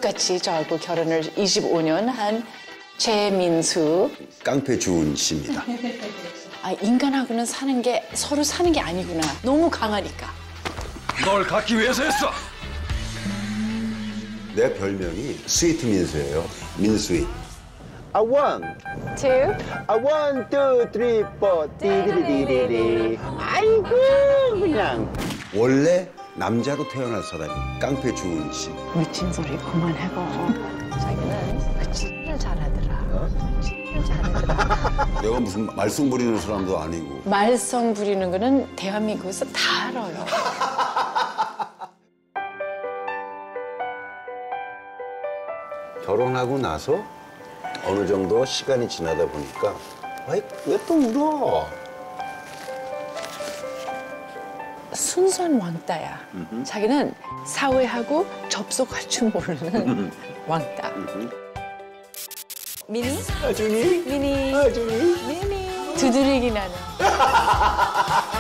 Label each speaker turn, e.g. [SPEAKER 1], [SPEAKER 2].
[SPEAKER 1] 똑같이 저하고 결혼을 25년 한 최민수.
[SPEAKER 2] 깡패 주은 씨입니다.
[SPEAKER 1] 아, 인간하고는 사는 게 서로 사는 게 아니구나. 너무 강하니까.
[SPEAKER 3] 널 갖기 위해서 했어.
[SPEAKER 2] 내 별명이 스위트 민수예요. 민수이.
[SPEAKER 4] A one,
[SPEAKER 1] two,
[SPEAKER 4] a one, two, three, four, 디디디디디. 아이고 그냥.
[SPEAKER 2] 원래 남자로 태어날 사람이 깡패 주은 씨.
[SPEAKER 1] 미친 소리 그만해봐. 자기는 그 진짜 잘하더라. 진짜 잘하더라.
[SPEAKER 2] 내가 무슨 말썽 부리는 사람도 아니고.
[SPEAKER 1] 말썽 부리는 거는 대한민국에서 다 알아요.
[SPEAKER 2] 결혼하고 나서 어느 정도 시간이 지나다 보니까 왜 또 울어?
[SPEAKER 1] 순수한 왕따야. 자기는 사회하고 접속할 줄 모르는 왕따. 미니?
[SPEAKER 4] 아준이?
[SPEAKER 1] 미니?
[SPEAKER 4] 아준이?
[SPEAKER 1] 미니? 두드리기 나는.